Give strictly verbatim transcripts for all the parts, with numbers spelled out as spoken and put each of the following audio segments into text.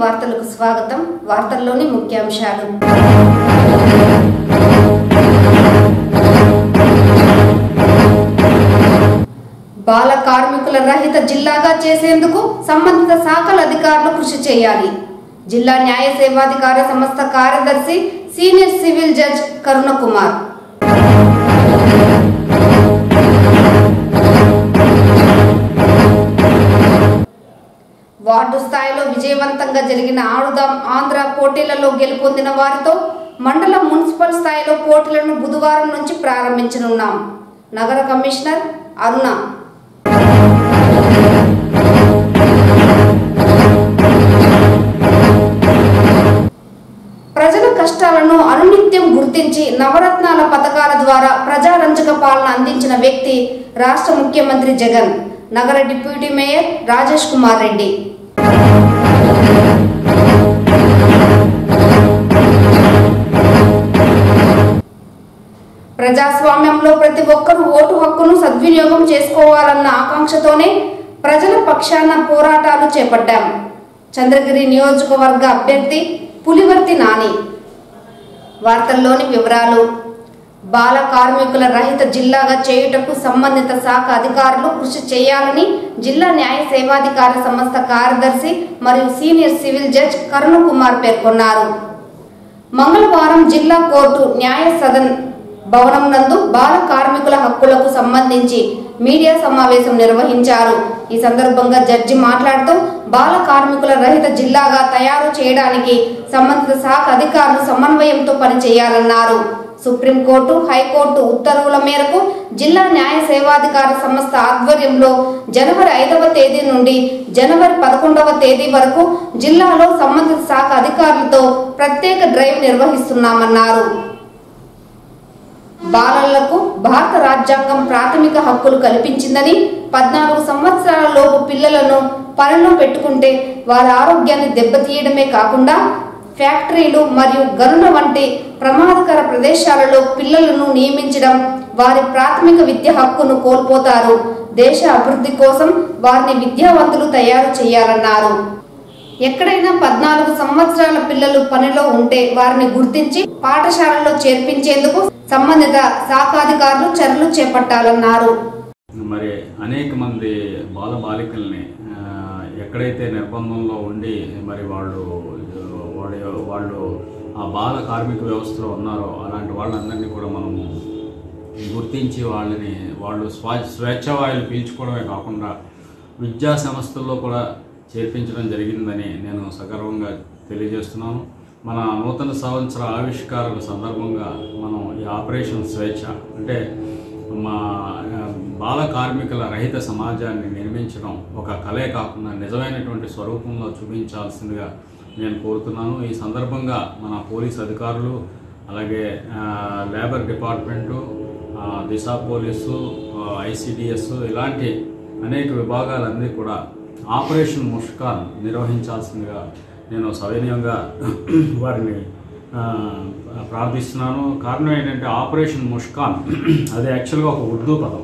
వార్తలకు స్వాగతం. వార్తల్లోని ముఖ్యాంశాలు. బాల కార్మికుల రహిత జిల్లాగా చేసేందుకు సంబంధిత శాఖల అధికారులు కృషి చేయాలి. జిల్లా న్యాయ సేవాధికార సంస్థ కార్యదర్శి senior civil judge Karunakumar. Ward స్థాయిలో విజయవంతంగా జరిగిన ఆడుదాం ఆంధ్ర పోటీలలో గెలుపొందిన వారితో మండల మున్సిపల్ స్థాయిలో పోటీలను బుధవారం నుంచి ప్రారంభించనున్నాం. నగర కమిషనర్ అరుణ. ప్రజల కష్టాలను అనునిత్యం గుర్తించి నవరత్నాల పథకాల ద్వారా ప్రజారంజక పాలన అందించిన వ్యక్తి రాష్ట్ర ముఖ్యమంత్రి జగన్. నగర డిప్యూటీ మేయర్ రాజేష్ కుమార్ రెడ్డి. ప్రజాస్వామ్యంలో ప్రతి ఒక్కరూ ఓటు హక్కును సద్వినియోగం చేసుకోవాలన్న ఆకాంక్షతోనే ప్రజల పక్షాన పోరాటాలు చేపట్టాం. చంద్రగిరి నియోజకవర్గ అభ్యర్థి పులివర్తి నాని. వార్తల్లోని వివరాలు. బాల కార్మికుల రహిత జిల్లాగా చేయుటకు సంబంధిత శాఖ అధికారులు కృషి చేయాలని జిల్లా న్యాయ సేవాధికార సంస్థ కార్యదర్శి మరియు సీనియర్ సివిల్ జడ్జ్ కరుణకుమార్ పేర్కొన్నారు. మంగళవారం జిల్లా కోర్టు న్యాయ సదన్ భవనం నందు బాల కార్మికుల హక్కులకు సంబంధించి మీడియా సమావేశం నిర్వహించారు. ఈ సందర్భంగా జడ్జి మాట్లాడుతూ బాల కార్మికుల రహిత జిల్లాగా తయారు చేయడానికి సంబంధిత శాఖ అధికారులు సమన్వయంతో పనిచేయాలన్నారు. సుప్రీంకోర్టు, హైకోర్టు ఉత్తర్వుల మేరకు జిల్లా న్యాయ సేవాధికార సంస్థ ఆధ్వర్యంలో జనవరి ఐదవ తేదీ నుండి జనవరి పదకొండవ తేదీ వరకు జిల్లాలో సంబంధిత శాఖ అధికారులతో ప్రత్యేక డ్రైవ్ నిర్వహిస్తున్నామన్నారు. బాలలకు భారత రాజ్యాంగం ప్రాథమిక హక్కులు కల్పించిందని, పద్నాలుగు సంవత్సరాల లోపు పిల్లలను పనిలో పెట్టుకుంటే వారి ఆరోగ్యాన్ని దెబ్బతీయడమే కాకుండా ఫ్యాక్టరీలు మరియు గనుల వంటి ప్రమాదకర ప్రదేశాలలో పిల్లలను నియమించడం వారి ప్రాథమిక విద్య హక్కును కోల్పోతారు. దేశ అభివృద్ధి కోసం వారిని విద్యావంతులు తయారు చేయాలన్నారు. ఎక్కడైనా పద్నాలుగు సంవత్సరాల పిల్లలు పనిలో ఉంటే వారిని గుర్తించి పాఠశాలలో చేర్పించేందుకు సంబంధిత శాఖాధికారులు చర్యలు చేపట్టాలన్నారు. మరి అనేక మంది బాల బాలికల్ని ఎక్కడైతే నిర్బంధంలో ఉండి మరి వాళ్ళు వాళ్ళు ఆ బాల కార్మిక వ్యవస్థలో ఉన్నారో అలాంటి వాళ్ళందరినీ కూడా మనము గుర్తించి వాళ్ళని వాళ్ళు స్వా స్వేచ్ఛావాయులు పీల్చుకోవడమే కాకుండా విద్యా సంస్థల్లో కూడా చేర్పించడం జరిగిందని నేను సగర్వంగా తెలియజేస్తున్నాను. మన నూతన సంవత్సర ఆవిష్కారాల సందర్భంగా మనం ఈ ఆపరేషన్ స్వేచ్ఛ అంటే మా బాల కార్మికుల రహిత సమాజాన్ని నిర్మించడం ఒక కలే కాకుండా నిజమైనటువంటి స్వరూపంలో చూపించాల్సిందిగా నేను కోరుతున్నాను. ఈ సందర్భంగా మన పోలీస్ అధికారులు, అలాగే labour department, Disha police, ICDS ఇలాంటి అనేక విభాగాలన్నీ కూడా ఆపరేషన్ ముష్కాన్ నిర్వహించాల్సిందిగా నేను సవినయంగా వారిని ప్రార్థిస్తున్నాను. కారణం ఏంటంటే ఆపరేషన్ ముష్కాన్ అది యాక్చువల్గా ఒక ఉర్దూ పదం.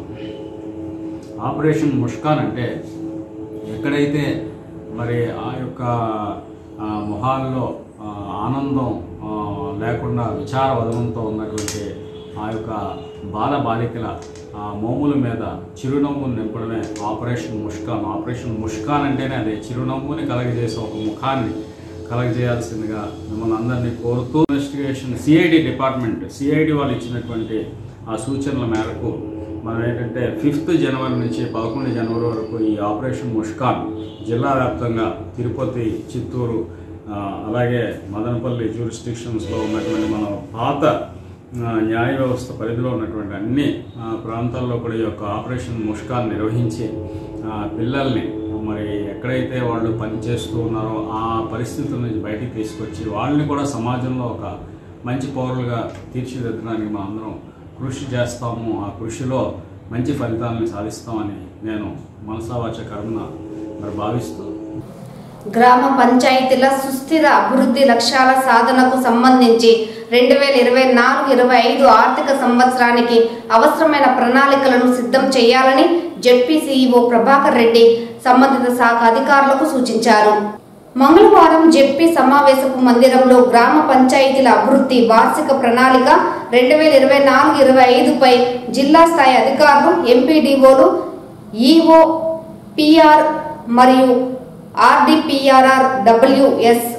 ఆపరేషన్ ముష్కాన్ అంటే ఎక్కడైతే మరి ఆ యొక్క మొహాల్లో ఆనందం లేకుండా విచార వదనంతో ఉన్నటువంటి ఆ యొక్క బాల బాలికల మోముల మీద చిరునవ్వును నింపడమే ఆపరేషన్ ముష్కాన్. ఆపరేషన్ ముష్కాన్ అంటేనే అదే చిరునవ్వుని కలగజేసే ఒక ముఖాన్ని కలగజేయాల్సిందిగా మిమ్మల్ని అందరినీ కోరుతూ ఇన్వెస్టిగేషన్ సిఐడి డిపార్ట్మెంట్ సిఐడి వాళ్ళు ఇచ్చినటువంటి ఆ సూచనల మేరకు మనం ఏంటంటే ఫిఫ్త్ జనవరి నుంచి పదకొండు జనవరి వరకు ఈ ఆపరేషన్ ముష్కాన్ జిల్లా వ్యాప్తంగా తిరుపతి, చిత్తూరు, అలాగే మదనపల్లి జ్యూరిస్డిక్షన్స్లో ఉన్నటువంటి మన పాత న్యాయ వ్యవస్థ పరిధిలో ఉన్నటువంటి అన్ని ప్రాంతాల్లో కూడా ఈ యొక్క ఆపరేషన్ ముష్కాన్ నిర్వహించి పిల్లల్ని మరి ఎక్కడైతే వాళ్ళు పనిచేస్తూ ఉన్నారో ఆ పరిస్థితుల నుంచి బయటికి తీసుకొచ్చి వాళ్ళని కూడా సమాజంలో ఒక మంచి పౌరులుగా తీర్చిదిద్దడానికి మనం అందరం కృషి చేస్తాము. ఆ కృషిలో మంచి ఫలితాలను సాధిస్తామని నేను మనసావాచ కర్మన మరి భావిస్తూ గ్రామ పంచాయతీల సుస్థిర అభివృద్ధి లక్ష్యాల సాధనకు సంబంధించి రెండు వేల ఇరవై నాలుగు ఇరవై ఐదు ఆర్థిక సంవత్సరానికి అవసరమైన ప్రణాళికలను సిద్ధం చేయాలని జెడ్పీ సీఈఓ ప్రభాకర్ రెడ్డి సంబంధిత శాఖ అధికారులకు సూచించారు. మంగళవారం జెడ్పీ సమావేశపు మందిరంలో గ్రామ పంచాయతీల అభివృద్ధి వార్షిక ప్రణాళిక రెండు వేల ఇరవై నాలుగు ఇరవై ఐదుపై జిల్లా స్థాయి అధికారులు, ఎంపీడీఓలు, ఈఓ, పిఆర్ మరియు ఆర్డీపీఆర్ఆర్ డబ్ల్యూఎస్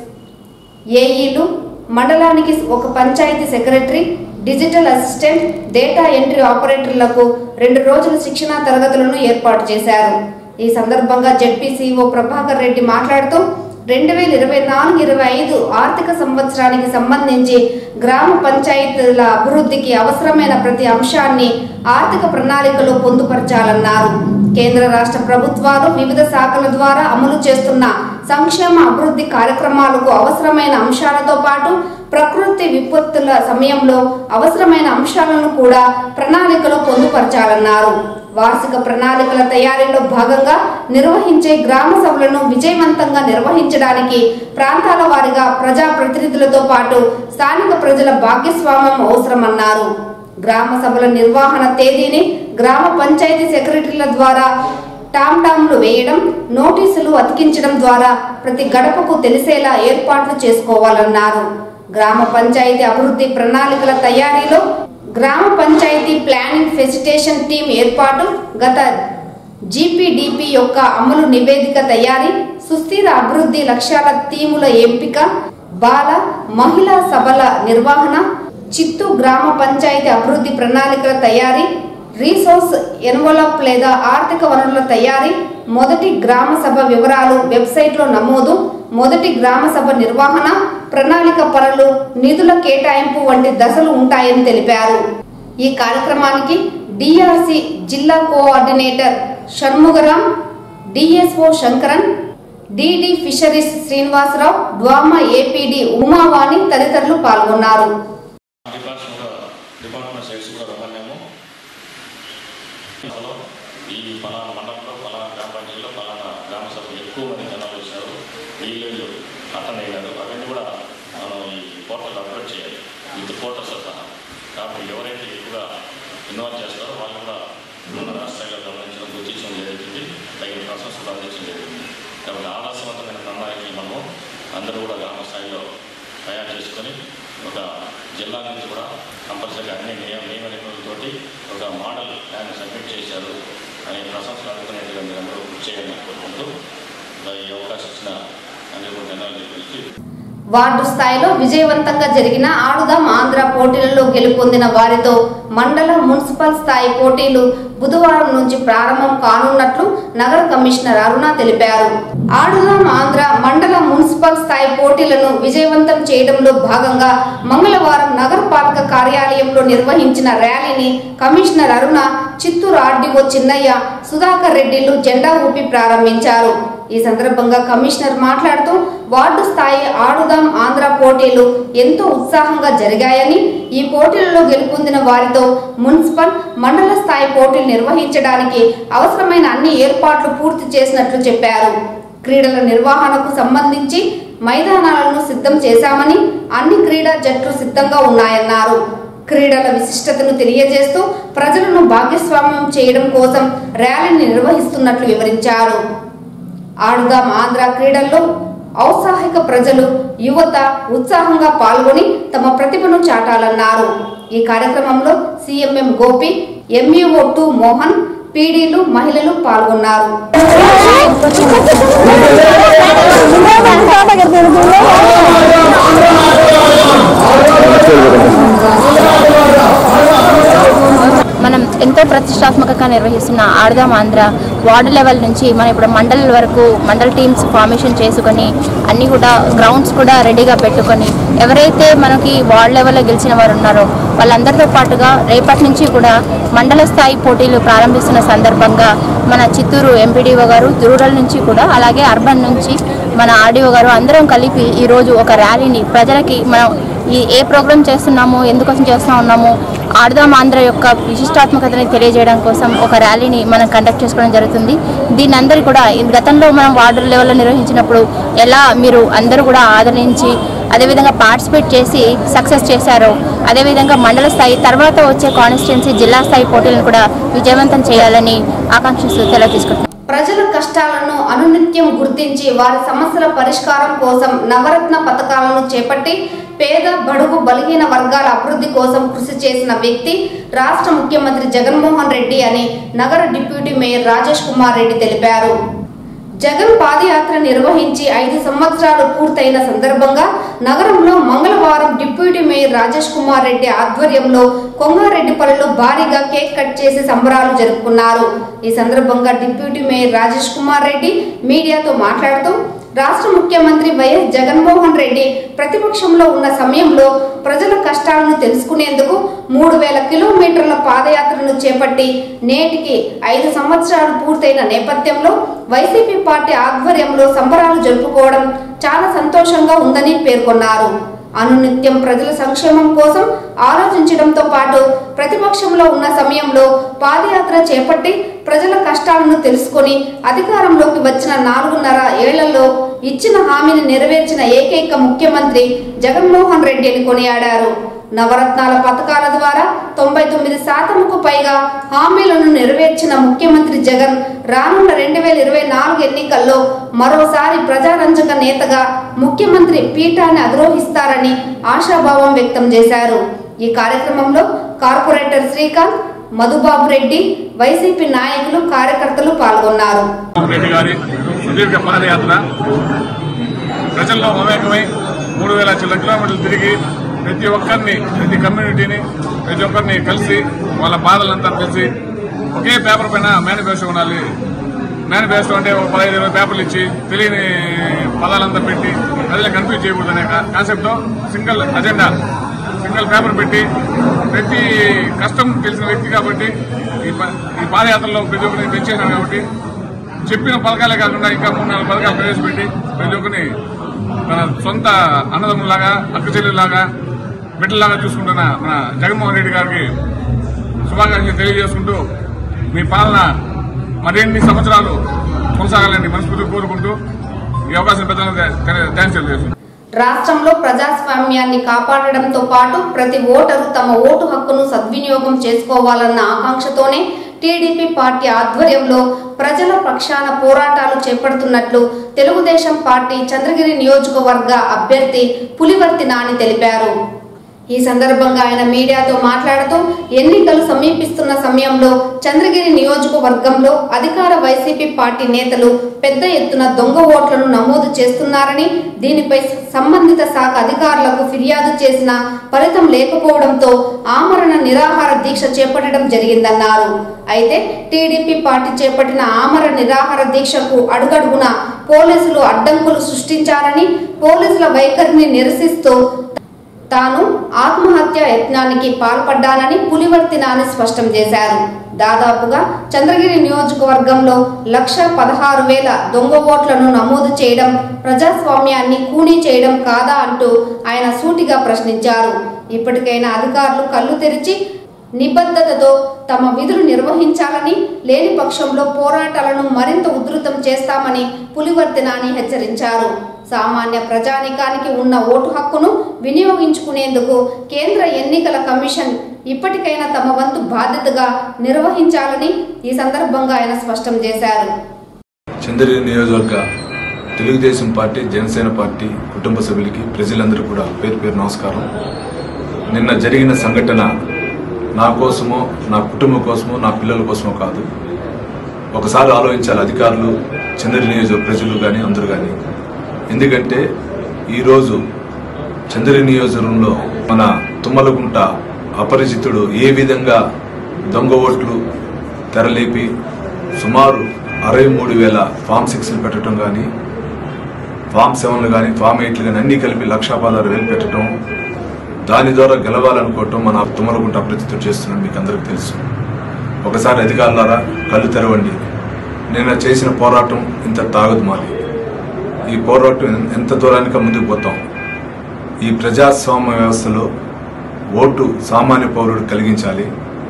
ఏఈలు, మండలానికి ఒక panchayat secretary, digital assistant, data entry ఆపరేటర్లకు రెండు రోజుల శిక్షణా తరగతులను ఏర్పాటు చేశారు. ఈ సందర్భంగా జెడ్పీ సీఈఓ ప్రభాకర్ రెడ్డి మాట్లాడుతూ రెండు వేల ఇరవై నాలుగు ఇరవై ఐదు ఆర్థిక సంవత్సరానికి సంబంధించి గ్రామ పంచాయతీల అభివృద్ధికి అవసరమైన ప్రతి అంశాన్ని ఆర్థిక ప్రణాళికలో పొందుపరచాలన్నారు. కేంద్ర రాష్ట్ర ప్రభుత్వాలు వివిధ శాఖల ద్వారా అమలు చేస్తున్న సంక్షేమ అభివృద్ధి కార్యక్రమాలకు అవసరమైన అంశాలతో పాటు ప్రకృతి విపత్తుల సమయంలో అవసరమైన అంశాలను కూడా ప్రణాళికలో పొందుపరచాలన్నారు. వార్షిక ప్రణాళికల తయారీలో భాగంగా నిర్వహించే గ్రామ సభలను విజయవంతంగా నిర్వహించడానికి ప్రాంతాల వారీగా ప్రజా ప్రతినిధులతో పాటు స్థానిక ప్రజల భాగస్వామ్యం అవసరమన్నారు. గ్రామ సభల నిర్వహణ తేదీని గ్రామ పంచాయతీ సెక్రటరీల ద్వారా టామ్టామ్లు వేయడం, నోటీసులు అతికించడం ద్వారా ప్రతి గడపకు తెలిసేలా ఏర్పాట్లు చేసుకోవాలన్నారు. గ్రామ పంచాయతీ అభివృద్ధి ప్రణాళికల తయారీలో గ్రామ పంచాయతీ ప్లానింగ్ ఫెసిలిటేషన్ టీం ఏర్పాటు, గత జీపీడీపీ యొక్క అమలు నివేదిక తయారీ, సుస్థిర అభివృద్ధి లక్ష్యాల థీముల ఎంపిక, బాల మహిళా సభల నిర్వహణ, చిత్తు గ్రామ పంచాయతీ అభివృద్ధి ప్రణాళికల తయారీ, రీసోర్స్ ఎన్వలప్ లేదా ఆర్థిక వనరుల తయారీ, మొదటి గ్రామ సభ వివరాలు వెబ్సైట్లో నమోదు, మొదటి గ్రామ సభ నిర్వహణ, ప్రణాళిక పనులు, నిధుల కేటాయింపు వంటి దశలు ఉంటాయని తెలిపారు. ఈ కార్యక్రమానికి డిఆర్సి జిల్లా coordinator Shanmugaram, DSO Shankaran, DD fisheries Srinivasarao, DWAMA APD Umavani తదితరులు పాల్గొన్నారు. ఈ పలానా మండలంలో పలానా గ్రామ పంచాయతీలో పలానా గ్రామ సభలు ఎక్కువ మంది జనాలు వచ్చారు, వీళ్ళు అటెండ్ అయినారు, అవన్నీ కూడా మనం ఈ పోర్టల్ అప్లోడ్ చేయాలి విత్ ఫోటోస్ సహా. కాబట్టి ఎవరైతే ఎక్కువగా ఇన్వాల్వ్ చేస్తారో వాళ్ళు కూడా మన రాష్ట్రాల్లో గమనించడం, గుర్తించడం జరుగుతుంది, తగిన ప్రశంసలు అందించడం జరుగుతుంది. కాబట్టి ఆదర్శవంతమైన ప్రణాళికలు మనము అందరూ కూడా గ్రామ స్థాయిలో తయారు చేసుకొని ఒక జిల్లా నుంచి కూడా కంపల్సరీగా అన్ని నియమ నియమ నిబంధనలతోటి ఒక మోడల్ ప్లాన్ సబ్మిట్ చేశారు అనే ప్రశంసలు అందుకునేట్టుగా మీరు అందరూ కృషి చేయాలని కోరుకుంటూ ఈ అవకాశం ఇచ్చిన అన్ని కూడా ధన్యవాదాలు. వార్డు స్థాయిలో విజయవంతంగా జరిగిన ఆడుదాం ఆంధ్ర పోటీలలో గెలుపొందిన వారితో మండల, మున్సిపల్ స్థాయి పోటీలు బుధవారం నుంచి ప్రారంభం కానున్నట్లు నగర కమిషనర్ అరుణ తెలిపారు. ఆడుదాం ఆంధ్ర మండల, మున్సిపల్ స్థాయి పోటీలను విజయవంతం చేయడంలో భాగంగా మంగళవారం నగరపాలక కార్యాలయంలో నిర్వహించిన ర్యాలీని కమిషనర్ అరుణ, చిత్తూరు ఆర్డీఓ చిన్నయ్య, సుధాకర్ రెడ్డిలు జెండా ఊపి ప్రారంభించారు. ఈ సందర్భంగా కమిషనర్ మాట్లాడుతూ వార్డు స్థాయి ఆడుదాం ఆంధ్ర పోటీలు ఎంతో ఉత్సాహంగా జరిగాయని, ఈ పోటీలలో గెలుపొందిన వారితో మున్సిపల్, మండల స్థాయి పోటీలు నిర్వహించడానికి అవసరమైన అన్ని ఏర్పాట్లు పూర్తి చేసినట్లు చెప్పారు. క్రీడల నిర్వహణకు సంబంధించి మైదానాలను సిద్ధం చేశామని, అన్ని క్రీడా జట్లు సిద్ధంగా ఉన్నాయన్నారు. క్రీడల విశిష్టతను తెలియజేస్తూ ప్రజలను భాగస్వామ్యం చేయడం కోసం ర్యాలీని నిర్వహిస్తున్నట్లు వివరించారు. ఆడుదాం ఆంధ్ర క్రీడల్లో ఔత్సాహిక ప్రజలు, యువత ఉత్సాహంగా పాల్గొని తమ ప్రతిభను చాటాలన్నారు. ఈ కార్యక్రమంలో CMM Gopi, MEO two Mohan, పీడీలు, మహిళలు పాల్గొన్నారు. మనం ఎంతో ప్రతిష్టాత్మకంగా నిర్వహిస్తున్న ఆడుదాం ఆంధ్ర వార్డు లెవెల్ నుంచి మనం ఇప్పుడు మండల్ వరకు మండల్ టీమ్స్ ఫార్మేషన్ చేసుకొని అన్నీ కూడా గ్రౌండ్స్ కూడా రెడీగా పెట్టుకొని ఎవరైతే మనకి వార్డు లెవెల్లో గెలిచిన వారు ఉన్నారో వాళ్ళందరితో పాటుగా రేపటి నుంచి కూడా మండల స్థాయి పోటీలు ప్రారంభిస్తున్న సందర్భంగా మన చిత్తూరు ఎంపీడీఓ గారు, రూరల్ నుంచి కూడా అలాగే అర్బన్ నుంచి మన ఆర్డీఓ గారు అందరం కలిపి ఈరోజు ఒక ర్యాలీని ప్రజలకి మనం ఈ ఏ ప్రోగ్రామ్ చేస్తున్నాము, ఎందుకోసం చేస్తూ ఉన్నాము, ఆడుదాం ఆంధ్ర యొక్క విశిష్టాత్మకతని తెలియజేయడం కోసం ఒక ర్యాలీని మనం కండక్ట్ చేసుకోవడం జరుగుతుంది. దీని అందరూ కూడా గతంలో మనం వార్డు లెవెల్లో నిర్వహించినప్పుడు ఎలా మీరు అందరూ కూడా ఆదరించి అదేవిధంగా పార్టిసిపేట్ చేసి సక్సెస్ చేశారో అదేవిధంగా మండల స్థాయి తర్వాత వచ్చే కాన్స్టిట్యున్సీ జిల్లా స్థాయి పోటీలను కూడా విజయవంతం చేయాలని ఆకాంక్షిస్తూ తెలియజేసుకుంటున్నాం. ప్రజల కష్టాలను అనునిత్యం గుర్తించి వారి సమస్యల పరిష్కారం కోసం నవరత్న పథకాలను చేపట్టి పేద బడుగు బలహీన వర్గాల అభివృద్ధి కోసం కృషి చేసిన వ్యక్తి రాష్ట్ర ముఖ్యమంత్రి జగన్మోహన్ రెడ్డి అని నగర డిప్యూటీ మేయర్ రాజేష్ కుమార్ రెడ్డి తెలిపారు. జగన్ పాదయాత్ర నిర్వహించి ఐదు సంవత్సరాలు పూర్తయిన సందర్భంగా నగరంలో మంగళవారం డిప్యూటీ మేయర్ రాజేష్ కుమార్ రెడ్డి ఆధ్వర్యంలో కొంగారెడ్డిపల్లిలో భారీగా కేక్ కట్ చేసి సంబరాలు జరుపుకున్నారు. ఈ సందర్భంగా డిప్యూటీ మేయర్ రాజేష్ కుమార్ రెడ్డి మీడియాతో మాట్లాడుతూ రాష్ట్ర ముఖ్యమంత్రి వైఎస్ జగన్మోహన్ రెడ్డి ప్రతిపక్షంలో ఉన్న సమయంలో ప్రజల కష్టాలను తెలుసుకునేందుకు మూడు వేల కిలోమీటర్ల పాదయాత్రను చేపట్టి నేటికి ఐదు సంవత్సరాలు పూర్తయిన నేపథ్యంలో వైసీపీ పార్టీ ఆధ్వర్యంలో సంబరాలు జరుపుకోవడం చాలా సంతోషంగా ఉందని పేర్కొన్నారు. అనునిత్యం ప్రజల సంక్షేమం కోసం ఆలోచించడంతో పాటు ప్రతిపక్షంలో ఉన్న సమయంలో పాదయాత్ర చేపట్టి ప్రజల కష్టాలను తెలుసుకొని అధికారంలోకి వచ్చిన నాలుగున్నర ఏళ్లలో ఇచ్చిన హామీని నెరవేర్చిన ఏకైక ముఖ్యమంత్రి జగన్మోహన్ రెడ్డి అని కొనియాడారు. నవరత్నాల పథకాల ద్వారా తొంభై తొమ్మిది శాతంకు పైగా హామీలను నెరవేర్చిన ముఖ్యమంత్రి జగన్ రానున్న రెండు వేల ఇరవై నాలుగు ఎన్నికల్లో మరోసారి ప్రజారంజక నేతగా ముఖ్యమంత్రి పీఠాన్ని అధిరోహిస్తారని ఆశాభావం వ్యక్తం చేశారు. ఈ కార్యక్రమంలో కార్పొరేటర్ శ్రీకాంత్, మధుబాబు రెడ్డి, వైసీపీ నాయకులు, కార్యకర్తలు పాల్గొన్నారు. ప్రజల్లో మమేకమై మూడు వేల చిల్ల కిలోమీటర్లు తిరిగి ప్రతి ఒక్కరిని, ప్రతి కమ్యూనిటీని, ప్రతి ఒక్కరిని కలిసి వాళ్ళ బాధలంతా తెలిసి ఒకే పేపర్ పైన మేనిఫెస్టో ఉండాలి. మేనిఫెస్టో అంటే ఒక పదహైదు ఇరవై పేపర్లు ఇచ్చి తెలియని పదాలంతా పెట్టి ప్రజలకు కన్ఫ్యూజ్ చేయకూడదనే కాన్సెప్ట్తో సింగిల్ అజెండా, సింగిల్ పేపర్ పెట్టి ప్రతి కష్టం తెలిసిన వ్యక్తి కాబట్టి ఈ పాదయాత్రలో ప్రతి ఒక్కరిని పెంచేసినారు. కాబట్టి చెప్పిన పథకాలే కాకుండా ఇంకా మూడు నాలుగు పథకాలు ప్రవేశపెట్టి ప్రతి ఒక్కరిని మన సొంత అన్నదమ్ములాగా, అక్క చెల్లెలాగా, బిడ్డలాగా చూసుకుంటున్న మన జగన్మోహన్ రెడ్డి గారికి శుభాకాంక్షలు తెలియజేసుకుంటూ మీ పాలన మరిన్ని సంవత్సరాలు కొనసాగాలని మనస్ఫూర్తిగా కోరుకుంటూ ఈ అవకాశం పెద్దలకు థ్యాంక్స్ తెలియజేస్తున్నాను. రాష్ట్రంలో ప్రజాస్వామ్యాన్ని కాపాడడంతో పాటు ప్రతి ఓటరు తమ ఓటు హక్కును సద్వినియోగం చేసుకోవాలన్న ఆకాంక్షతోనే టీడీపీ పార్టీ ఆధ్వర్యంలో ప్రజల పక్షాన పోరాటాలు చేపడుతున్నట్లు తెలుగుదేశం పార్టీ చంద్రగిరి నియోజకవర్గ అభ్యర్థి పులివర్తి నాని తెలిపారు. ఈ సందర్భంగా ఆయన మీడియాతో మాట్లాడుతూ ఎన్నికలు సమీపిస్తున్న సమయంలో చంద్రగిరి నియోజకవర్గంలో అధికార వైసీపీ పార్టీ నేతలు పెద్ద ఎత్తున దొంగ ఓట్లను నమోదు చేస్తున్నారని, దీనిపై సంబంధిత శాఖ అధికారులకు ఫిర్యాదు చేసిన ఫలితం లేకపోవడంతో ఆమరణ నిరాహార దీక్ష చేపట్టడం జరిగిందన్నారు. అయితే టీడీపీ పార్టీ చేపట్టిన ఆమరణ నిరాహార దీక్షకు అడుగడుగున పోలీసులు అడ్డంకులు సృష్టించారని, పోలీసుల వైఖరిని నిరసిస్తూ తాను ఆత్మహత్య యత్నానికి పాల్పడ్డానని పులివర్తి నాని స్పష్టం చేశారు. దాదాపుగా చంద్రగిరి నియోజకవర్గంలో లక్ష పదహారు వేల దొంగ ఓట్లను నమోదు చేయడం ప్రజాస్వామ్యాన్ని కూనీ చేయడం కాదా అంటూ ఆయన సూటిగా ప్రశ్నించారు. ఇప్పటికైనా అధికారులు కళ్ళు తెరిచి నిబద్ధతతో తమ విధులు నిర్వహించాలని, లేని పక్షంలో పోరాటాలను మరింత ఉధృతం చేస్తామని పులివర్తి నాని హెచ్చరించారు. సామాన్య ప్రజానికానికి ఉన్న ఓటు హక్కును వినియోగించుకునేందుకు కేంద్ర ఎన్నికల కమిషన్ ఇప్పటికైనా తమ వంతు బాధ్యతగా నిర్వహించాలని ఈ సందర్భంగా ఆయన స్పష్టం చేశారు. చంద్రగిరి నియోజకవర్గ తెలుగుదేశం పార్టీ, జనసేన పార్టీ కుటుంబ సభ్యులకి, ప్రజలందరూ కూడా పేరు పేరు నమస్కారం. నిన్న జరిగిన సంఘటన నా కోసమో, నా కుటుంబం కోసమో, నా పిల్లల కోసమో కాదు. ఒకసారి ఆలోచించాలి అధికారులు, చంద్రగిరి నియోజకవర్గ ప్రజలు కానీ అందరూ కానీ. ఎందుకంటే ఈరోజు చంద్రగిరి నియోజకవర్గంలో మన తుమ్మలగుంట అపరిచితుడు ఏ విధంగా దొంగ ఓట్లు తెరలేపి సుమారు అరవై మూడు వేల ఫామ్ సిక్స్లు పెట్టడం కానీ, ఫామ్ సెవెన్లు కానీ, ఫామ్ ఎయిట్లు కానీ అన్నీ కలిపి లక్షా పదహారు వేలు పెట్టడం, దాని ద్వారా గెలవాలనుకోవటం మన తుమ్మలగుంట అపరిచితుడు చేస్తున్నాడు. మీకు అందరికీ తెలుసు. ఒకసారి అధికారులారా కళ్ళు తెరవండి. నేను చేసిన పోరాటం ఇంత తాగదు మాది. ఈ పోరాటం ఎంత దూరానికి ముందుకు పోతాం. ఈ ప్రజాస్వామ్య వ్యవస్థలో ఓటు సామాన్య పౌరుడు కలిగించాలి.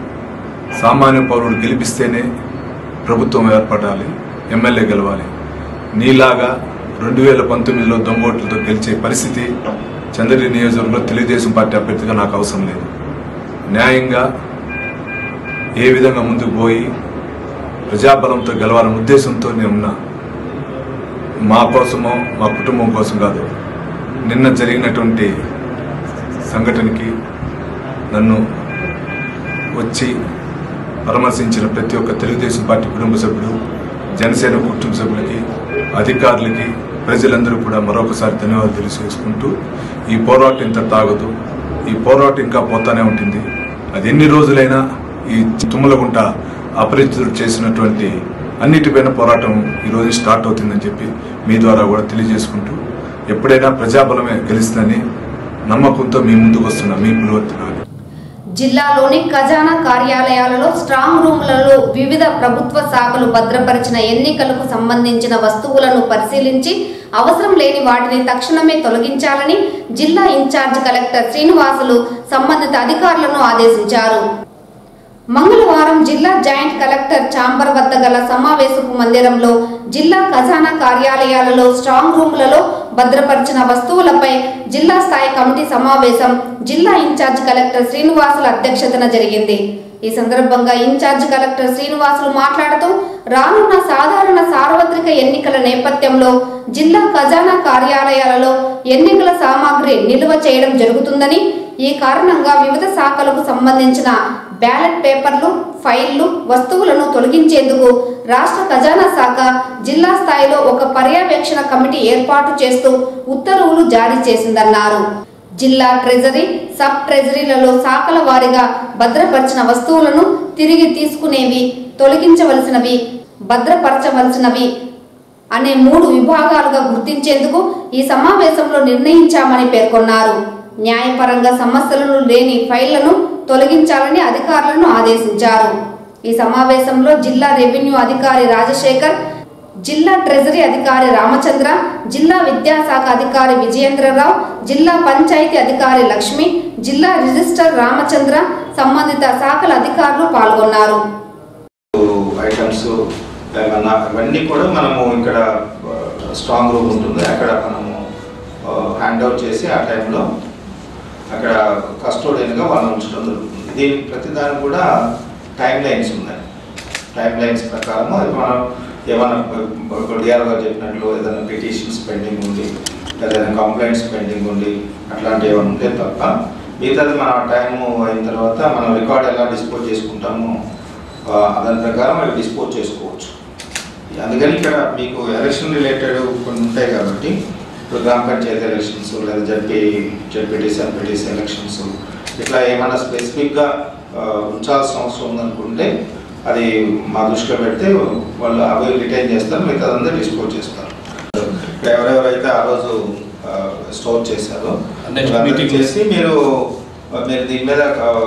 సామాన్య పౌరుడు గెలిపిస్తేనే ప్రభుత్వం ఏర్పడాలి, ఎమ్మెల్యే గెలవాలి. నీలాగా రెండు వేల పంతొమ్మిదిలో దొంగ ఓట్లతో గెలిచే పరిస్థితి చంద్రగిరి నియోజకవర్గంలో తెలుగుదేశం పార్టీ అభ్యర్థిగా నాకు అవసరం లేదు. న్యాయంగా ఏ విధంగా ముందుకు పోయి ప్రజాబలంతో గెలవాలనే ఉద్దేశంతో నేను ఉన్నా. మా కోసమో మా కుటుంబం కోసం కాదు. నిన్న జరిగినటువంటి సంఘటనకి నన్ను వచ్చి పరామర్శించిన ప్రతి ఒక్క తెలుగుదేశం పార్టీ కుటుంబ సభ్యులు, జనసేన కుటుంబ సభ్యులకి, అధికారులకి, ప్రజలందరూ కూడా మరొకసారి ధన్యవాదాలు తెలియజేసుకుంటూ, ఈ పోరాటం ఇంత తాగదు, ఈ పోరాటం ఇంకా పోతానే ఉంటుంది. అది ఎన్ని రోజులైనా ఈ తుమ్మలగుంట అపరిచితుడు చేసినటువంటి అన్నిటిపైన పోరాటం ఈరోజు స్టార్ట్ అవుతుందని చెప్పి మీ ద్వారా కూడా తెలియజేసుకుంటూ, ఎప్పుడైనా ప్రజాబలమే గెలుస్తుందని నమ్మకంతో మీ ముందుకు వస్తున్నా మీ పులివర్తి. జిల్లాలోని ఖజానా కార్యాలయాలలో స్ట్రాంగ్ రూమ్లలో వివిధ ప్రభుత్వ శాఖలు భద్రపరిచిన ఎన్నికలకు సంబంధించిన వస్తువులను పరిశీలించి అవసరం లేని వాటిని తక్షణమే తొలగించాలని జిల్లా ఇన్ఛార్జ్ కలెక్టర్ శ్రీనివాసులు సంబంధిత అధికారులను ఆదేశించారు. మంగళవారం జిల్లా జాయింట్ కలెక్టర్ చాంబర్ వద్ద గల సమావేశపు మందిరంలో జిల్లా ఖజానా కార్యాలయాలలో స్ట్రాంగ్ రూమ్లలో భద్రపరిచిన వస్తువులపై జిల్లా స్థాయి కమిటీ సమావేశం జిల్లా ఇన్ఛార్జ్ కలెక్టర్ శ్రీనివాసుల అధ్యక్షతన జరిగింది. ఈ సందర్భంగా ఇన్ఛార్జ్ కలెక్టర్ శ్రీనివాసులు మాట్లాడుతూ, రానున్న సాధారణ సార్వత్రిక ఎన్నికల నేపథ్యంలో జిల్లా ఖజానా కార్యాలయాలలో ఎన్నికల సామాగ్రి నిల్వ చేయడం జరుగుతుందని, ఈ కారణంగా వివిధ శాఖలకు సంబంధించిన బ్యాలెట్ పేపర్లు, ఫైళ్లు, వస్తువులను తొలగించేందుకు రాష్ట్ర ఖజానా శాఖ జిల్లా స్థాయిలో ఒక పర్యవేక్షణ కమిటీ ఏర్పాటు చేస్తూ ఉత్తర్వులు జారీ చేసిందన్నారు. జిల్లా ట్రెజరీ, సబ్ ట్రెజరీలలో శాఖల వారీగా భద్రపరిచిన వస్తువులను తిరిగి తీసుకునేవి, తొలగించవలసినవి, భద్రపరచవలసినవి అనే మూడు విభాగాలుగా గుర్తించేందుకు ఈ సమావేశంలో నిర్ణయించామని పేర్కొన్నారు. న్యాయపరంగా సమస్యలను లేని ఫైళ్లను తొలగించాలని అధికారులను ఆదేశించారు. ఈ సమావేశంలో జిల్లా రెవెన్యూ అధికారి రాజశేఖర్, జిల్లా ట్రెజరీ అధికారి రామచంద్ర, జిల్లా విద్యాశాఖ అధికారి విజయేంద్రరావు, జిల్లా పంచాయతీ అధికారి లక్ష్మి, జిల్లా రిజిస్టర్ రామచంద్ర, సంబంధిత శాఖల అధికారులు పాల్గొన్నారు. ఐటమ్స్ అవన్నీ కూడా మనము ఇక్కడ స్ట్రాంగ్ రూమ్ ఉంటుంది, అక్కడ మనము హ్యాండ్ అవుట్ చేసి ఆ టైంలో అక్కడ కస్టోడియన్గా వాళ్ళని ఉంచడం జరుగుతుంది. దీనికి ప్రతిదానికి కూడా టైం లైన్స్ ఉన్నాయి. టైం లైన్స్ ప్రకారం అది మనం ఏమైనా డిఆర్ గారు చెప్పినట్లు ఏదైనా పిటిషన్స్ పెండింగ్ ఉండి, ఏదైనా కంప్లైంట్స్ పెండింగ్ ఉండి అట్లాంటివి ఏమైనా ఉంటే తప్ప మిగతాది మన టైము అయిన తర్వాత మనం రికార్డ్ ఎలా డిస్పోజ్ చేసుకుంటామో దాని ప్రకారం అవి డిస్పోజ్ చేసుకోవచ్చు. అందుకని ఇక్కడ మీకు ఎలక్షన్ రిలేటెడ్ కొన్ని ఉంటాయి కాబట్టి, ఇప్పుడు గ్రామ పంచాయతీ ఎలక్షన్స్ లేదా జడ్పీ జడ్పీటీసీ ఎంపీటీసీ ఎలక్షన్స్ ఇట్లా ఏమైనా స్పెసిఫిక్గా ఉంచాల్సిన అవసరం ఉందనుకుంటే అది మా దృష్టిలో పెడితే వాళ్ళు అవి రిటైన్ చేస్తారు, మిగతా అందరూ డిస్పోజ్ చేస్తారు. ఇప్పుడు ఎవరెవరైతే ఆ రోజు స్టోర్ చేశారో మీటింగ్ చేసి మీరు మీరు దీని మీద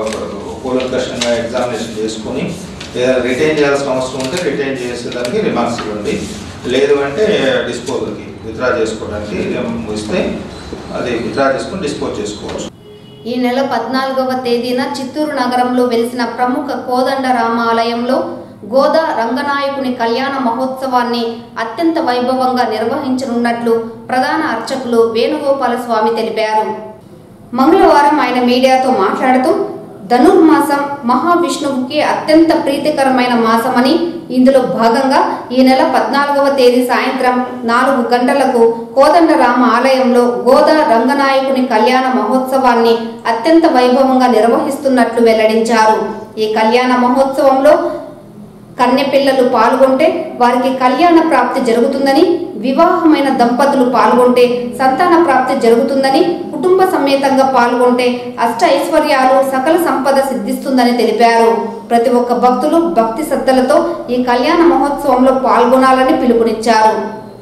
కూలంకషంగా ఎగ్జామినేషన్ చేసుకొని ఏదైనా రిటైన్ చేయాల్సిన అవసరం ఉంటే రిటైన్ చేసేదానికి రిమార్క్స్ ఇవ్వండి, లేదు అంటే డిస్పోజల్కి విత్డ్రా చేసుకోవడానికి ఇస్తే అది విత్డ్రా చేసుకొని డిస్పోజ్ చేసుకోవచ్చు. ఈ నెల పద్నాలుగవ తేదీన చిత్తూరు నగరంలో వెలిసిన ప్రముఖ కోదండరామ ఆలయంలో గోదా రంగనాయకుని కళ్యాణ మహోత్సవాన్ని అత్యంత వైభవంగా నిర్వహించనున్నట్లు ప్రధాన అర్చకులు వేణుగోపాల స్వామి తెలిపారు. మంగళవారం ఆయన మీడియాతో మాట్లాడుతూ, ధనుర్మాసం మహావిష్ణువుకి అత్యంత ప్రీతికరమైన మాసమని, ఇందులో భాగంగా ఈ నెల పద్నాలుగవ తేదీ సాయంత్రం నాలుగు గంటలకు కోదండరామ ఆలయంలో గోదా రంగనాయకుని కళ్యాణ మహోత్సవాన్ని అత్యంత వైభవంగా నిర్వహిస్తున్నట్లు వెల్లడించారు. ఈ కళ్యాణ మహోత్సవంలో కన్నెపిల్లలు పాల్గొంటే వారికి కళ్యాణ ప్రాప్తి జరుగుతుందని, వివాహమైన దంపతులు పాల్గొంటే సంతాన ప్రాప్తి జరుగుతుందని, కుటుంబ సమేతంగా పాల్గొంటే అష్ట ఐశ్వర్యాలు సకల సంపద సిద్ధిస్తుందని తెలిపారు. ప్రతి ఒక్క భక్తులు భక్తి శ్రద్ధలతో ఈ కళ్యాణ మహోత్సవంలో పాల్గొనాలని పిలుపునిచ్చారు.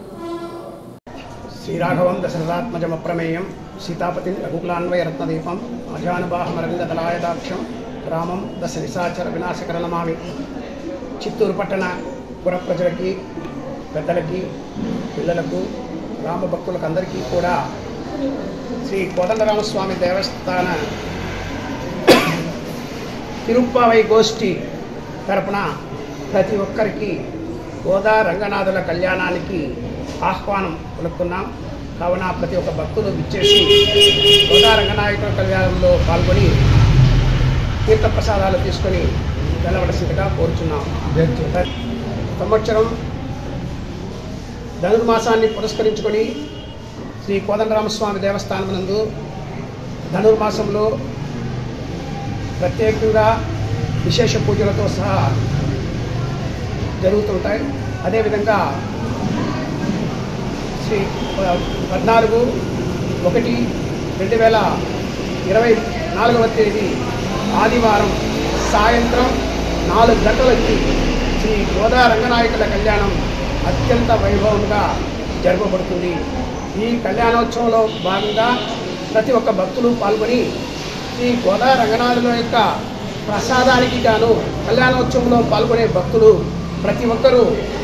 శ్రీరాఘవం దశరథాత్మజమప్రమేయం సీతాపతి రఘుకులాన్వయ రత్నదీపం అజానుబాహమరవిందదలాయదాక్షం రామం దశ నిశాచర వినాశకర నమామి. చిత్తూరు పట్టణ పుర ప్రజలకి, పెద్దలకి, పిల్లలకు, రామభక్తులకు అందరికీ కూడా శ్రీ కోదండరామస్వామి దేవస్థాన తిరుప్పావై గోష్ఠి తరపున ప్రతి ఒక్కరికి గోదా రంగనాథుల కళ్యాణానికి ఆహ్వానం పలుకున్నాం. కావున ప్రతి ఒక్క భక్తులు విచ్చేసి గోదా రంగనాయకుల కళ్యాణంలో పాల్గొని తీర్థప్రసాదాలు తీసుకొని వెళ్ళవలసిందిగా కోరుచున్నాం. సంవత్సరం ధనుర్మాసాన్ని పురస్కరించుకొని శ్రీ కోదండరామస్వామి దేవస్థానం నందు ధనుర్మాసంలో ప్రత్యేకంగా విశేష పూజలతో సహా జరుగుతుంటాయి. అదేవిధంగా శ్రీ పద్నాలుగు ఒకటి రెండు వేల ఇరవై నాలుగవ తేదీ ఆదివారం సాయంత్రం నాలుగు గంటలకి శ్రీ గోదా రంగనాయకుల కళ్యాణం అత్యంత వైభవంగా జరపబడుతుంది. ఈ కళ్యాణోత్సవంలో భాగంగా ప్రతి ఒక్క భక్తులు పాల్గొని శ్రీ గోదా రంగనాథుల యొక్క ప్రసాదానికి గాను కళ్యాణోత్సవంలో పాల్గొనే భక్తులు ప్రతి ఒక్కరూ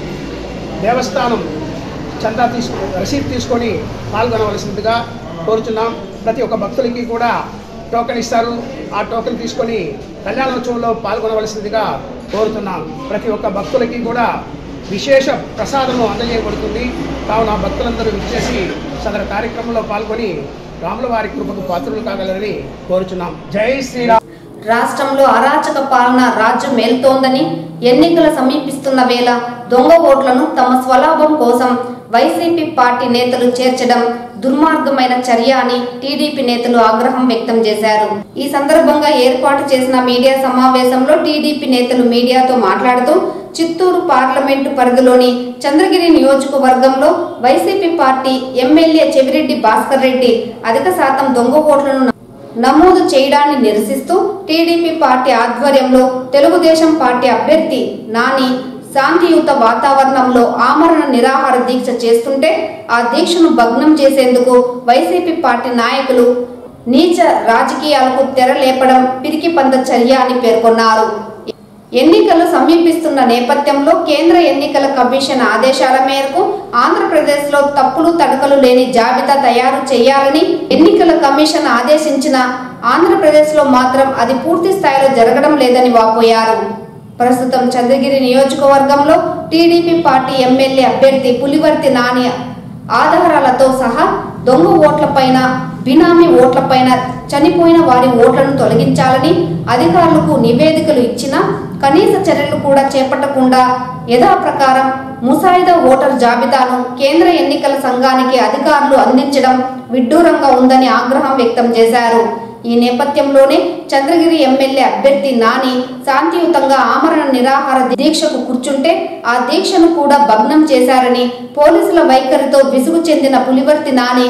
దేవస్థానం చందా తీసుకు రసీదు తీసుకొని పాల్గొనవలసిందిగా కోరుచున్నాం. ప్రతి ఒక్క భక్తులకి కూడా టోకెన్ ఇస్తారు. ఆ టోకెన్ తీసుకొని కళ్యాణోత్సవంలో పాల్గొనవలసిందిగా కోరుతున్నాం. ప్రతి ఒక్క భక్తులకి కూడా విశేష ప్రసాదము అందజేయబడుతుంది. కావున భక్తులందరూ విచ్చేసి సదరు కార్యక్రమంలో పాల్గొని రాముల వారి కృపకు పాత్రులు కాగలరని కోరుచున్నాం. జై శ్రీరామ్. రాష్ట్రంలో అరాచక పాలన రాజ్యం మేలుతోందని, ఎన్నికలు సమీపిస్తున్న వేళ దొంగ ఓట్లను తమ స్వలాభం కోసం వైసీపీ పార్టీ నేతలు చేర్చడం దుర్మార్గమైన చర్య అని టీడీపీ నేతలు ఆగ్రహం వ్యక్తం చేశారు. ఈ సందర్భంగా ఏర్పాటు చేసిన మీడియా సమావేశంలో టీడీపీ నేతలు మీడియాతో మాట్లాడుతూ చిత్తూరు పార్లమెంటు పరిధిలోని చంద్రగిరి నియోజకవర్గంలో YCP party MLA Chevireddy Bhaskar Reddy అధిక శాతం దొంగ ఓట్లను నమోదు చేయడాన్ని నిరసిస్తూ టీడీపీ పార్టీ ఆధ్వర్యంలో తెలుగుదేశం పార్టీ అభ్యర్థి నాని శాంతియుత వాతావరణంలో ఆమరణ నిరాహార దీక్ష చేస్తుంటే ఆ దీక్షను భగ్నం చేసేందుకు వైసీపీ పార్టీ నాయకులు నీచ రాజకీయాలకు తెరలేపడం పిరికి పంద చర్య అని పేర్కొన్నారు. ఎన్నికలు సమీపిస్తున్న నేపథ్యంలో కేంద్ర ఎన్నికల కమిషన్ ఆదేశాల మేరకు ఆంధ్రప్రదేశ్ లో తప్పులు తడకలు లేని జాబితా తయారు చేయాలని ఎన్నికల కమిషన్ ఆదేశించిన ఆంధ్రప్రదేశ్ లో మాత్రం అది పూర్తి స్థాయిలో జరగడం లేదని వాపోయారు. ప్రస్తుతం చంద్రగిరి నియోజకవర్గంలో టీడీపీ పార్టీ ఎమ్మెల్యే అభ్యర్థి పులివర్తి నాని ఆధారాలతో సహా దొంగ ఓట్లపైన, బినామీ ఓట్లపైన చనిపోయిన వారి ఓట్లను తొలగించాలని అధికారులకు నివేదికలు ఇచ్చినా కనీస చర్యలు కూడా చేపట్టకుండా యథాప్రకారం ముసాయిదా ఓటర్ జాబితాను కేంద్ర ఎన్నికల సంఘానికి అధికారులు అందించడం విడ్డూరంగా ఉందని ఆగ్రహం వ్యక్తం చేశారు. ఈ నేపథ్యంలోనే చంద్రగిరి ఎమ్మెల్యే అభ్యర్థి నాని శాంతియుతంగా ఆమరణ నిరాహార దీక్షకు కూర్చుంటే ఆ దీక్షను కూడా భగ్నం చేశారని, పోలీసుల వైఖరితో విసుగు చెందిన పులివర్తి నాని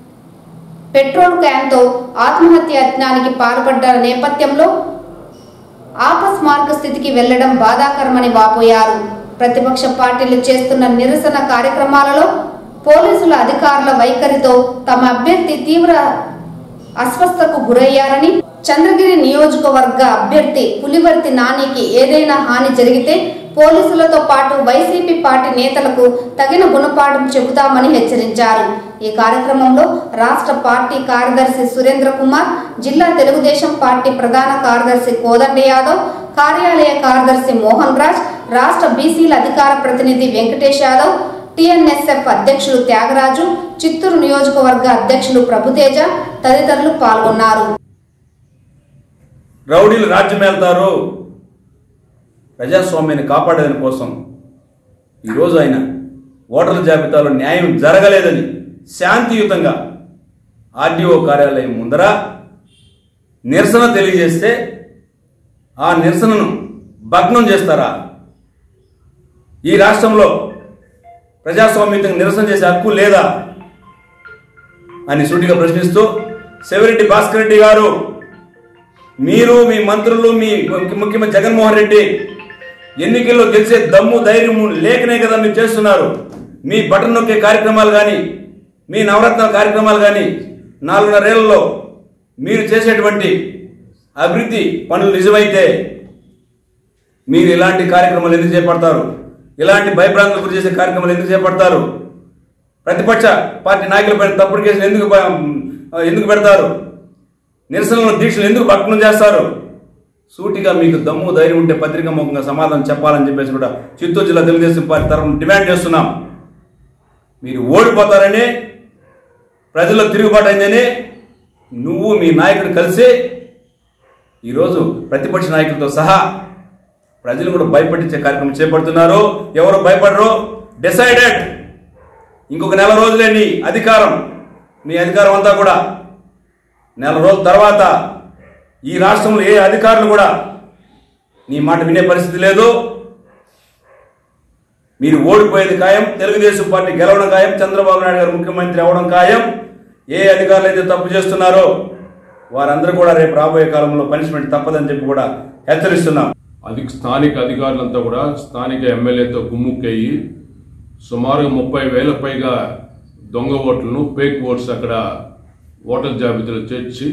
పెట్రోల్ క్యాన్తో ఆత్మహత్య యత్నానికి పాల్పడ్డ నేపథ్యంలో ఆపస్మారక స్థితికి వెళ్లడం బాధాకరమని వాపోయారు. ప్రతిపక్ష పార్టీలు చేస్తున్న నిరసన కార్యక్రమాలలో పోలీసుల అధికారుల వైఖరితో తమ అభ్యర్థి తీవ్ర అస్వస్థతకు గురయ్యారని, చంద్రగిరి నియోజకవర్గ అభ్యర్థి పులివర్తి నానికి ఏదైనా హాని జరిగితే పోలీసులతో పాటు వైసీపీ పార్టీ నేతలకు తగిన గుణపాఠం చెబుతామని హెచ్చరించారు. ఈ కార్యక్రమంలో రాష్ట్ర పార్టీ కార్యదర్శి సురేంద్ర కుమార్, జిల్లా తెలుగుదేశం పార్టీ ప్రధాన కార్యదర్శి కోదండ యాదవ్, కార్యాలయ కార్యదర్శి మోహన్ రాజ్, రాష్ట్ర బీసీల అధికార ప్రతినిధి వెంకటేష్ యాదవ్, టిఎన్ఎస్ఎఫ్ అధ్యక్షులు త్యాగరాజు, చిత్తూరు నియోజకవర్గ అధ్యక్షులు ప్రభుతేజ తదితరులు పాల్గొన్నారు. రౌడీలు రాజ్యమేళ్తారు, ప్రజాస్వామ్యాన్ని కాపాడేదాని కోసం ఈరోజు ఆయన ఓటర్ల జాబితాలో న్యాయం జరగలేదని శాంతియుతంగా ఆర్డీఓ కార్యాలయం ముందర నిరసన తెలియజేస్తే ఆ నిరసనను భగ్నం చేస్తారా? ఈ రాష్ట్రంలో ప్రజాస్వామ్యంగా నిరసన చేసే హక్కు లేదా అని సూటిగా ప్రశ్నిస్తూ చెవిరెడ్డి భాస్కర్ రెడ్డి గారు, మీరు, మీ మంత్రులు, మీ ముఖ్యమంత్రి జగన్మోహన్ రెడ్డి ఎన్నికల్లో గెలిచే దమ్ము ధైర్యం లేకనే కదా మీరు చేస్తున్నారు. మీ బటన్ నొక్కే కార్యక్రమాలు కానీ, మీ నవరత్న కార్యక్రమాలు కానీ, నాలుగున్నరేళ్లలో మీరు చేసేటువంటి అభివృద్ధి పనులు నిజమైతే మీరు ఇలాంటి కార్యక్రమాలు ఎందుకు చేపడతారు? ఇలాంటి భయభ్రాంతులకు గురి చేసే కార్యక్రమాలు ఎందుకు చేపడతారు? ప్రతిపక్ష పార్టీ నాయకులపైన తప్పుడు కేసులు ఎందుకు ఎందుకు పెడతారు? నిరసనలను దీక్షలు ఎందుకు భగ్నం చేస్తారు? సూటిగా మీకు దమ్ము ధైర్యం ఉంటే పత్రికా ముఖంగా సమాధానం చెప్పాలని చెప్పేసి కూడా చిత్తూరు జిల్లా తెలుగుదేశం పార్టీ తరఫున డిమాండ్ చేస్తున్నాం. మీరు ఓడిపోతారని, ప్రజల్లో తిరుగుబాటు అయిందని నువ్వు మీ నాయకుడు కలిసి ఈరోజు ప్రతిపక్ష నాయకులతో సహా ప్రజలు కూడా భయపడించే కార్యక్రమం చేపడుతున్నారు. ఎవరు భయపడరు. డిసైడెడ్. ఇంకొక నెల రోజులేండి అధికారం. మీ అధికారం అంతా కూడా నెల రోజుల తర్వాత ఈ రాష్ట్రంలో ఏ అధికారులు కూడా నీ మాట వినే పరిస్థితి లేదు. మీరు ఓడిపోయేది ఖాయం. తెలుగుదేశం పార్టీ గెలవడం ఖాయం. చంద్రబాబు నాయుడు గారు ముఖ్యమంత్రి అవడం ఖాయం. ఏ అధికారులు అయితే తప్పు చేస్తున్నారో వారందరూ కూడా రేపు రాబోయే కాలంలో పనిష్మెంట్ తప్పదని చెప్పి కూడా హెచ్చరిస్తున్నాం. అది స్థానిక అధికారులంతా కూడా స్థానిక ఎమ్మెల్యేతో గుమ్ముక్కయ్యి సుమారు ముప్పై వేల పైగా దొంగ ఓట్లను ఫేక్ ఓట్స్ అక్కడ ఓటర్ జాబితాలో చేర్చి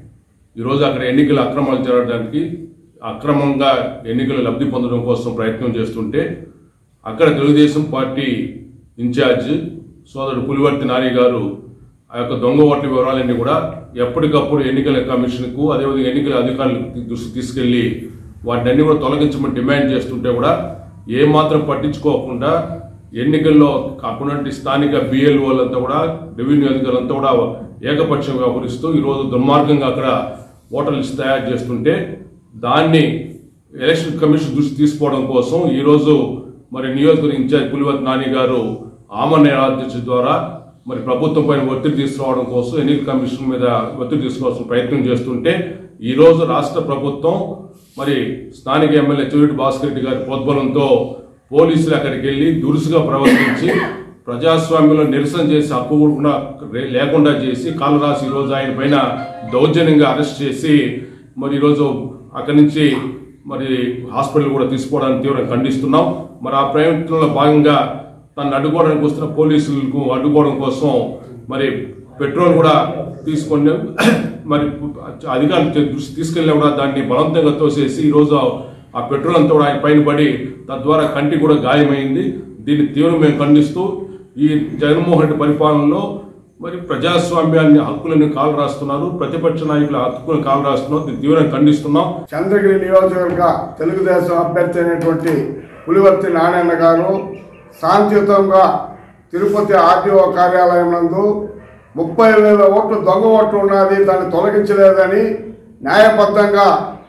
ఈరోజు అక్కడ ఎన్నికల అక్రమాలు జరగడానికి అక్రమంగా ఎన్నికలు లబ్ధి పొందడం కోసం ప్రయత్నం చేస్తుంటే అక్కడ తెలుగుదేశం పార్టీ ఇన్ఛార్జ్ సోదరుడు పులివర్తి నాని గారు ఆ యొక్క దొంగ ఓట్ల వివరాలన్నీ కూడా ఎప్పటికప్పుడు ఎన్నికల కమిషన్కు అదేవిధంగా ఎన్నికల అధికారులకు దృష్టి తీసుకెళ్లి వాటిని కూడా తొలగించమని డిమాండ్ చేస్తుంటే కూడా ఏమాత్రం పట్టించుకోకుండా ఎన్నికల్లో అప్పుడంటే స్థానిక బిఎల్ఓలంతా కూడా రెవెన్యూ అధికారులంతా కూడా ఏకపక్షంగా వ్యవహరిస్తూ ఈరోజు దుర్మార్గంగా అక్కడ ఓటర్ లిస్ట్ తయారు చేస్తుంటే దాన్ని ఎలక్షన్ కమిషన్ దృష్టి తీసుకోవడం కోసం ఈరోజు మరి నియోజకవర్గ ఇన్ఛార్జ్ పులివర్తి నాని గారు ఆమరణ అధ్యక్షుల ద్వారా మరి ప్రభుత్వం పైన ఒత్తిడి తీసుకురావడం కోసం ఎన్నికల కమిషన్ మీద ఒత్తిడి తీసుకోవాల్సిన ప్రయత్నం చేస్తుంటే ఈరోజు రాష్ట్ర ప్రభుత్వం మరి స్థానిక ఎమ్మెల్యే చెవిటి భాస్కర్ రెడ్డి గారి ప్రోద్బలంతో పోలీసులు అక్కడికి వెళ్ళి దురుసుగా ప్రవర్తించి ప్రజాస్వామ్యంలో నిరసన చేసి హక్కు కూడా లేకుండా చేసి కాలు రాసి ఈరోజు ఆయన పైన దౌర్జన్యంగా అరెస్ట్ చేసి మరి ఈరోజు అక్కడి నుంచి మరి హాస్పిటల్ కూడా తీసుకోవడానికి తీవ్రంగా ఖండిస్తున్నాం. మరి ఆ ప్రయత్నంలో భాగంగా తను అడ్డుకోవడానికి వస్తున్న పోలీసులకు అడ్డుకోవడం కోసం మరి పెట్రోల్ కూడా తీసుకొని మరి అధికారులు దృష్టి తీసుకెళ్ళినా కూడా దాన్ని బలవంతంగా తోసేసి ఈరోజు ఆ పెట్రోల్ అంతా కూడా ఆయన పైన పడి తద్వారా కంటి కూడా గాయమైంది. దీన్ని తీవ్రంగా మేము ఖండిస్తూ ఈ జగన్మోహన్ రెడ్డి పరిపాలనలో మరి ప్రజాస్వామ్యాన్ని హక్కులను కాలు రాస్తున్నారు, ప్రతిపక్ష నాయకుల హక్కులను కాలు రాస్తున్నారు. దీన్ని తీవ్రంగా ఖండిస్తున్నాం. చంద్రగిరి నియోజకవర్గ తెలుగుదేశం అభ్యర్థి అయినటువంటి పులివర్తి నారాయణ గారు శాంతియుతంగా తిరుపతి ఆర్టీఓ కార్యాలయం నందు ముప్పై వేల ఓట్లు దొంగ ఓట్లు ఉన్నది, దాన్ని తొలగించలేదని న్యాయబద్ధంగా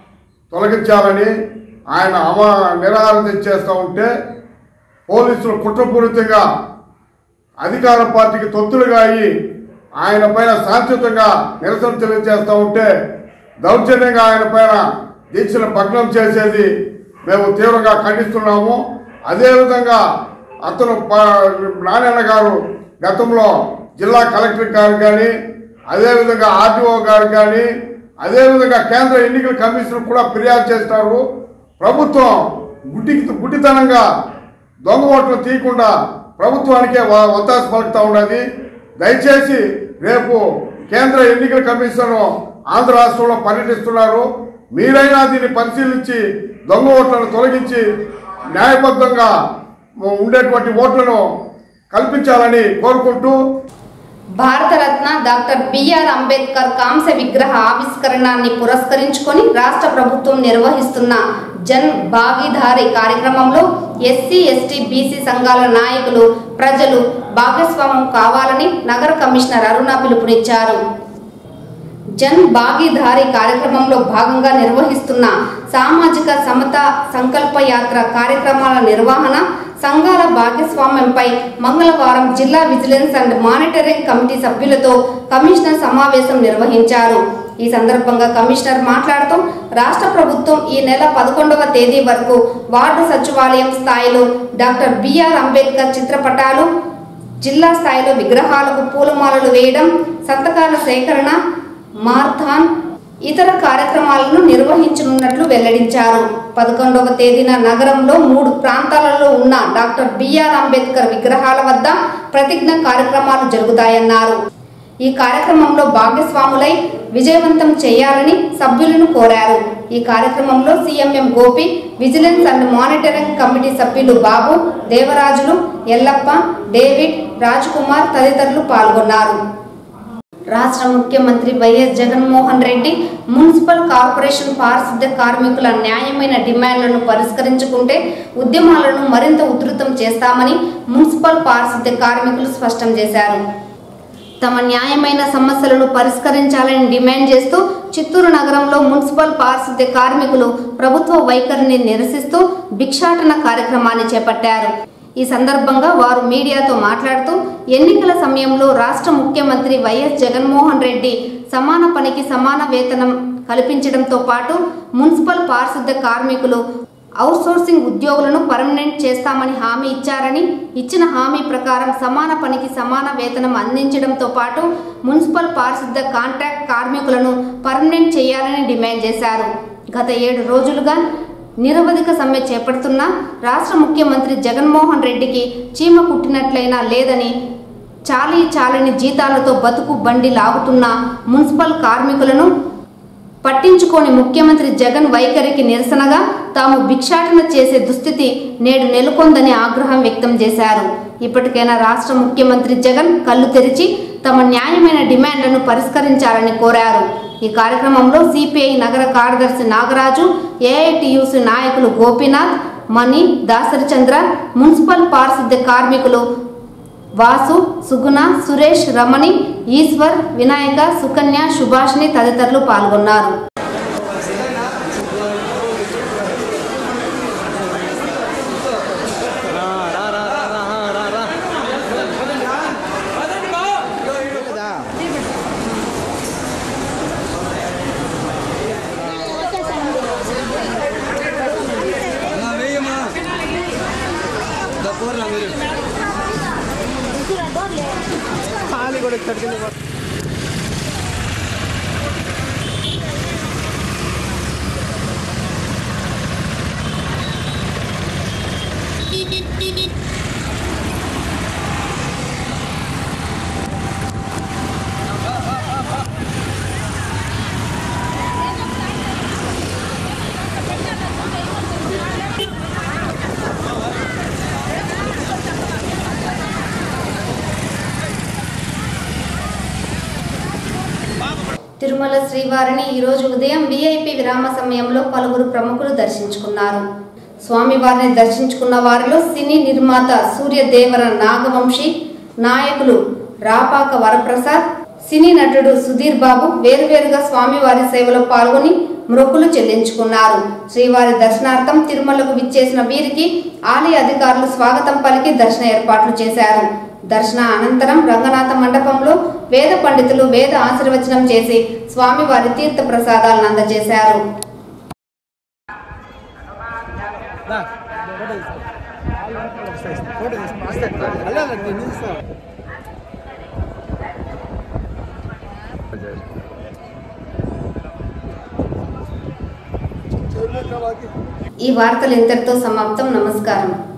తొలగించాలని ఆయన అమ నిరాహార తెచ్చేస్తూ ఉంటే పోలీసులు కుట్రపూరితంగా అధికార పార్టీకి తొత్తులుగా అయ్యి ఆయన పైన శాంతియుతంగా నిరసన తెలియజేస్తూ ఉంటే దౌర్జన్యంగా ఆయన పైన దీక్షను భగ్నం చేసేది మేము తీవ్రంగా ఖండిస్తున్నాము. అదేవిధంగా అతను నారాయణ గారు గతంలో జిల్లా కలెక్టర్ గారు కానీ అదేవిధంగా ఆర్టీఓ గారు కానీ అదేవిధంగా కేంద్ర ఎన్నికల కమిషన్ కూడా ఫిర్యాదు చేస్తారు. ప్రభుత్వం గుడ్డికి గుడ్డితనంగా దొంగ ఓట్లు తీయకుండా ప్రభుత్వానికే ఒత్తాస పలుకుతూ ఉన్నది. దయచేసి రేపు కేంద్ర ఎన్నికల కమిషన్ ఆంధ్ర రాష్ట్రంలో పర్యటిస్తున్నారు. మీరైనా దీన్ని పరిశీలించి దొంగ ఓట్లను తొలగించి న్యాయబద్ధంగా ఉండేటువంటి ఓట్లను కల్పించాలని కోరుకుంటూ భారతరత్న డాక్టర్ బిఆర్ అంబేద్కర్ కాంస్య విగ్రహ ఆవిష్కరణాన్ని పురస్కరించుకొని రాష్ట్ర ప్రభుత్వం నిర్వహిస్తున్న జన్ భాగీదారీ కార్యక్రమంలో ఎస్సీ ఎస్టీ బీసీ సంఘాల నాయకులు ప్రజలు భాగస్వామ్యం కావాలని నగర కమిషనర్ అరుణ పిలుపునిచ్చారు. జన్ భాగీదారీ కార్యక్రమంలో భాగంగా నిర్వహిస్తున్న సామాజిక సమత సంకల్ప యాత్ర కార్యక్రమాల నిర్వహణ సంఘాల భాగస్వామ్యంపై మంగళవారం జిల్లా విజిలెన్స్ అండ్ మానిటరింగ్ కమిటీ సభ్యులతో కమిషనర్ సమావేశం నిర్వహించారు. ఈ సందర్భంగా కమిషనర్ మాట్లాడుతూ రాష్ట్ర ప్రభుత్వం ఈ నెల పదకొండవ తేదీ వరకు వార్డు సచివాలయం స్థాయిలో డాక్టర్ బిఆర్ అంబేద్కర్ చిత్రపటాలు, జిల్లా స్థాయిలో విగ్రహాలకు పూలమాలలు వేయడం, సంతకాల సేకరణ, మార్థాన్ ఇతర కార్యక్రమాలను నిర్వహించనున్నట్లు వెల్లడించారు. పదకొండవ తేదీన నగరంలో మూడు ప్రాంతాలలో ఉన్న డాక్టర్ బిఆర్ అంబేద్కర్ విగ్రహాల వద్ద ప్రతిజ్ఞ కార్యక్రమాలు జరుగుతాయన్నారు. ఈ కార్యక్రమంలో భాగస్వాములై విజయవంతం చేయాలని సభ్యులను కోరారు. ఈ కార్యక్రమంలో CMM Gopi, vigilance and monitoring committee సభ్యులు బాబు, దేవరాజులు, ఎల్లప్ప, డేవిడ్, రాజ్ కుమార్ తదితరులు పాల్గొన్నారు. రాష్ట్ర ముఖ్యమంత్రి YS Jaganmohan Reddy municipal corporation పారిశుద్ధ్య కార్మికుల న్యాయమైన డిమాండ్లను పరిష్కరించుకుంటే ఉద్యమాలను మరింత ఉధృతం చేస్తామని మున్సిపల్ పారిశుద్ధ్య కార్మికులు స్పష్టం చేశారు. తమ న్యాయమైన సమస్యలను పరిష్కరించాలని డిమాండ్ చేస్తూ చిత్తూరు నగరంలో మున్సిపల్ పారిశుద్ధ్య కార్మికులు ప్రభుత్వ వైఖరిని నిరసిస్తూ భిక్షాటన కార్యక్రమాన్ని చేపట్టారు. ఈ సందర్భంగా వారు మీడియాతో మాట్లాడుతూ ఎన్నికల సమయంలో రాష్ట్ర ముఖ్యమంత్రి వైఎస్ జగన్మోహన్ రెడ్డి సమాన పనికి సమాన వేతనం కల్పించడంతో పాటు మున్సిపల్ పారిశుద్ధ్య కార్మికులు అవుట్సోర్సింగ్ ఉద్యోగులను పర్మనెంట్ చేస్తామని హామీ ఇచ్చారని, ఇచ్చిన హామీ ప్రకారం సమాన పనికి సమాన వేతనం అందించడంతో పాటు మున్సిపల్ పారిశుద్ధ్య కాంట్రాక్ట్ కార్మికులను పర్మనెంట్ చేయాలని డిమాండ్ చేశారు. గత ఏడు రోజులుగా నిరవధిక సమ్మె చేపడుతున్న రాష్ట్ర ముఖ్యమంత్రి జగన్మోహన్ రెడ్డికి చీమ కుట్టినట్లయినా లేదని, చాలీ చాలని జీతాలతో బతుకు బండి లాగుతున్న మున్సిపల్ కార్మికులను పట్టించుకోని ముఖ్యమంత్రి జగన్ వైఖరికి నిరసనగా తాము భిక్షాటన చేసే దుస్థితి నేడు నెలకొందని ఆగ్రహం వ్యక్తం చేశారు. ఇప్పటికైనా రాష్ట్ర ముఖ్యమంత్రి జగన్ కళ్ళు తెరిచి తమ న్యాయమైన డిమాండ్లను పరిష్కరించాలని కోరారు. ఈ కార్యక్రమంలో సిపిఐ నగర కార్యదర్శి నాగరాజు, ఏఐటియుసి నాయకులు గోపీనాథ్, మణి, దాసరి చంద్ర, మున్సిపల్ పారిశుద్ధ్య కార్మికులు వాసు, సుగుణ, సురేష్, రమణి, ఈశ్వర్, వినాయక, సుకన్య, సుభాష్ని తదితరులు పాల్గొన్నారు. తిరుమల శ్రీవారిని ఈరోజు ఉదయం విఐపి విరామ సమయంలో పలువురు ప్రముఖులు దర్శించుకున్నారు. స్వామివారిని దర్శించుకున్న వారిలో సినీ నిర్మాత సూర్యదేవర నాగవంశీ, నాయకులు రాపాక వరప్రసాద్, సినీ నటుడు సుధీర్ బాబు వేరువేరుగా స్వామివారి సేవలో పాల్గొని మొక్కులు చెల్లించుకున్నారు. శ్రీవారి దర్శనార్థం తిరుమలకు విచ్చేసిన వీరికి ఆలయ అధికారులు స్వాగతం పలికి దర్శన ఏర్పాట్లు చేశారు. దర్శన అనంతరం రంగనాథ మండపంలో వేద పండితులు వేద ఆశీర్వచనం చేసి స్వామివారి తీర్థ ప్రసాదాలను అందజేశారు. ఈ వార్తలు ఇంతటితో సమాప్తం. నమస్కారం.